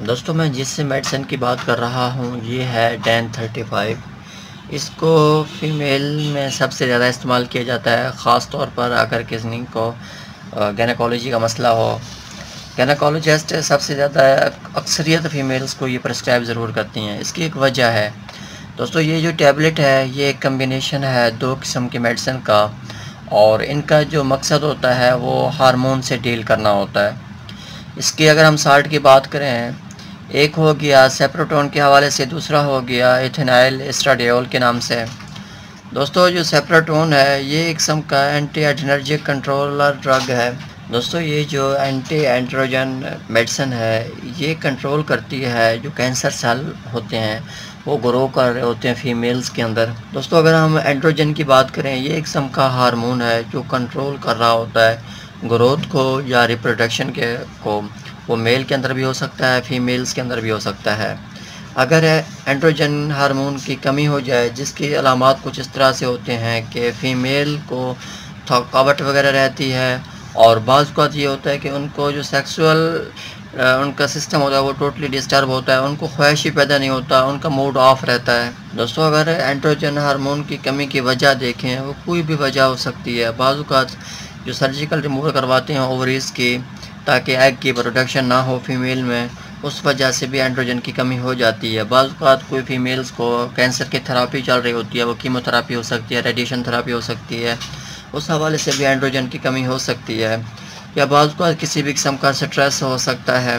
दोस्तों मैं जिस मेडिसिन की बात कर रहा हूँ ये है डैन 35। इसको फीमेल में सबसे ज़्यादा इस्तेमाल किया जाता है, ख़ास तौर पर अगर किसी को गायनेकोलॉजी का मसला हो। गायनेकोलॉजिस्ट सबसे ज़्यादा अक्सरियत फ़ीमेल्स को ये प्रिस्क्राइब ज़रूर करती हैं। इसकी एक वजह है दोस्तों, ये जो टैबलेट है ये एक कम्बिनेशन है दो किस्म की मेडिसिन का, और इनका जो मकसद होता है वो हार्मोन से डील करना होता है। इसकी अगर हम साल्ट की बात करें, एक हो गया सेप्रोटोन के हवाले से, दूसरा हो गया इथेनाइल एस्ट्राडियोल के नाम से। दोस्तों जो सेप्रोटोन है ये एक किस्म का एंटी एड्रेनर्जिक कंट्रोलर ड्रग है। दोस्तों ये जो एंटी एंड्रोजन मेडिसिन है ये कंट्रोल करती है जो कैंसर सेल होते हैं वो ग्रो कर रहे होते हैं फीमेल्स के अंदर। दोस्तों अगर हम एंड्रोजन की बात करें, ये एक किस्म का हार्मोन है जो कंट्रोल कर रहा होता है ग्रोथ को या रिप्रोडक्शन के को। वो मेल के अंदर भी हो सकता है, फीमेल्स के अंदर भी हो सकता है। अगर एंड्रोजन हार्मोन की कमी हो जाए, जिसकी अलामात कुछ इस तरह से होते हैं कि फ़ीमेल को थकावट वगैरह रहती है, और बाज़ औक़ात ये होता है कि उनको जो सेक्सुअल उनका सिस्टम होता है वो टोटली डिस्टर्ब होता है, उनको ख्वाहिश ही पैदा नहीं होता, उनका मूड ऑफ रहता है। दोस्तों अगर एंड्रोजन हार्मोन की कमी की वजह देखें, वो कोई भी वजह हो सकती है। बाज़ औक़ात जो सर्जिकल रिमूवल करवाते हैं ओवरीज़ की ताकि एग की प्रोडक्शन ना हो फीमेल में, उस वजह से भी एंड्रोजन की कमी हो जाती है। बाज़ औक़ात कोई फीमेल्स को कैंसर की थेरापी चल रही होती है, वो कीमोथेरापी हो सकती है, रेडिएशन थेरापी हो सकती है, उस हवाले से भी एंड्रोजन की कमी हो सकती है। या बाज़ औक़ात किसी भी किस्म का स्ट्रेस हो सकता है,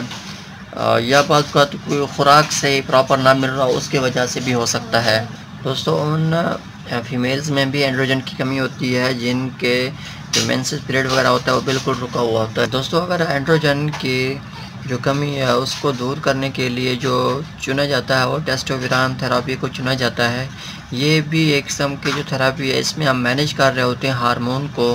या बाज़ औक़ात कोई खुराक से प्रॉपर ना मिल रहा उसकी वजह से भी हो सकता है। दोस्तों उन फीमेल्स में भी एंड्रोजन की कमी होती है जिनके जो मेंसेस पीरियड वगैरह होता है वो बिल्कुल रुका हुआ होता है। दोस्तों अगर एंड्रोजन की जो कमी है उसको दूर करने के लिए जो चुना जाता है वो टेस्टोस्टेरोन थेरापी को चुना जाता है। ये भी एक किस्म की जो थेरापी है, इसमें हम मैनेज कर रहे होते हैं हार्मोन को।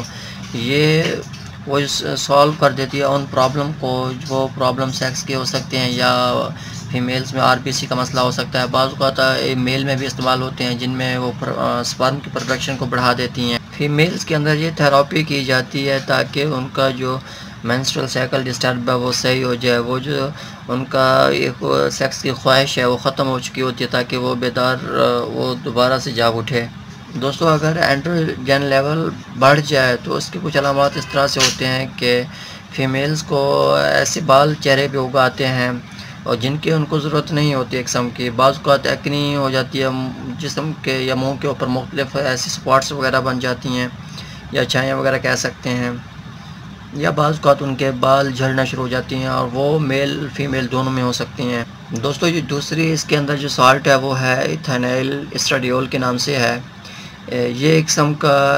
ये वो सॉल्व कर देती है उन प्रॉब्लम को, वो प्रॉब्लम सेक्स के हो सकते हैं या फीमेल्स में आरबीसी का मसला हो सकता है। बाज़ औक़ात मेल में भी इस्तेमाल होते हैं जिनमें वो स्पर्म की प्रोडक्शन को बढ़ा देती हैं। फीमेल्स के अंदर ये थेरापी की जाती है ताकि उनका जो मेंस्ट्रुअल साइकिल डिस्टर्ब है वो सही हो जाए, वो जो उनका एक सेक्स की ख्वाहिश है वो ख़त्म हो चुकी होती है ताकि वो बेदार वो दोबारा से जाग उठे। दोस्तों अगर एंड्रोजन लेवल बढ़ जाए तो उसके कुछ अलामात इस तरह से होते हैं कि फ़ीमेल्स को ऐसे बाल चेहरे पे उग आते हैं और जिनकी उनको ज़रूरत नहीं होती एक किस्म की। बाज़ औक़ात एक्ने हो जाती है जिस्म के या मुँह के ऊपर, मुख्तलिफ ऐसी स्पॉट्स वगैरह बन जाती हैं या छाइयाँ वगैरह कह सकते हैं, या बाज़ औक़ात उनके बाल झड़ना शुरू हो जाती हैं, और वो मेल फीमेल दोनों में हो सकती हैं। दोस्तों ये दूसरी इसके अंदर जो साल्ट है वो है इथेनाइल एस्ट्राडियोल के नाम से है। ये एक किस्म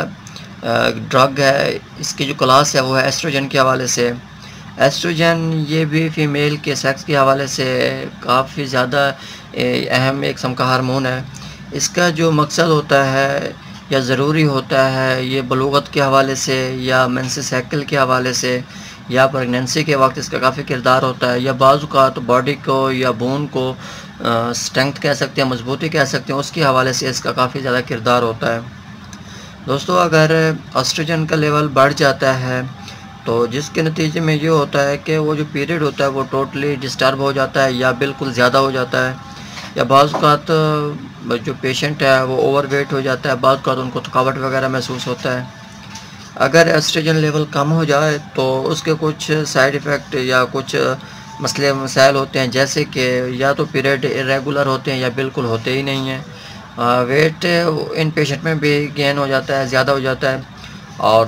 का ड्रग है। इसकी जो क्लास है वो है एस्ट्रोजन के हवाले से। एस्ट्रोजन ये भी फ़ीमेल के सेक्स के हवाले से काफ़ी ज़्यादा अहम एक किस्म का हार्मोन है। इसका जो मकसद होता है या ज़रूरी होता है, ये बलूगत के हवाले से या मेंसेस साइकिल के हवाले से या प्रेगनेंसी के वक्त इसका काफ़ी किरदार होता है, या बाज़ औक़ात बॉडी को या बोन को स्ट्रेंथ कह सकते हैं, मजबूती कह सकते हैं, उसके हवाले से इसका काफ़ी ज़्यादा किरदार होता है। दोस्तों अगर एस्ट्रोजन का लेवल बढ़ जाता है तो जिसके नतीजे में ये होता है कि वो जो पीरियड होता है वो टोटली डिस्टर्ब हो जाता है या बिल्कुल ज़्यादा हो जाता है, या बाज़ औक़ात जो पेशेंट है वो ओवरवेट हो जाता है, बाज़ औक़ात उनको थकावट वगैरह महसूस होता है। अगर एस्ट्रोजन लेवल कम हो जाए तो उसके कुछ साइड इफ़ेक्ट या कुछ मसले मसाइल होते हैं, जैसे कि या तो पीरियड इरेगुलर होते हैं या बिल्कुल होते ही नहीं हैं। वेट इन पेशेंट में भी गेन हो जाता है, ज़्यादा हो जाता है, और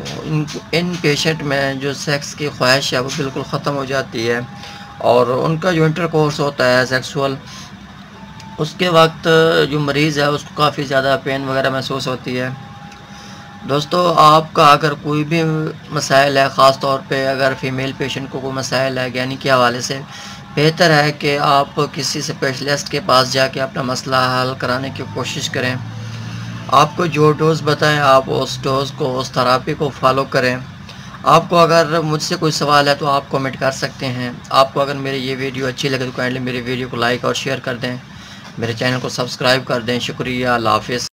इन पेशेंट में जो सेक्स की ख्वाहिश है वो बिल्कुल ख़त्म हो जाती है, और उनका जो इंटरकोर्स होता है सेक्सुअल, उसके वक्त जो मरीज़ है उसको काफ़ी ज़्यादा पेन वगैरह महसूस होती है। दोस्तों आपका अगर कोई भी मसाइल है, ख़ास तौर पे अगर फ़ीमेल पेशेंट को कोई मसाइल है यानी के हवाले से, बेहतर है कि आप किसी स्पेशलिस्ट के पास जाके अपना मसला हल कराने की कोशिश करें। आपको जो डोज़ बताएं आप उस डोज़ को, उस थेरापी को फॉलो करें। आपको अगर मुझसे कोई सवाल है तो आप कमेंट कर सकते हैं। आपको अगर मेरी ये वीडियो अच्छी लगे तो काइंडली मेरी वीडियो को लाइक और शेयर कर दें, मेरे चैनल को सब्सक्राइब कर दें। शुक्रिया, अल्लाह हाफ़िज़।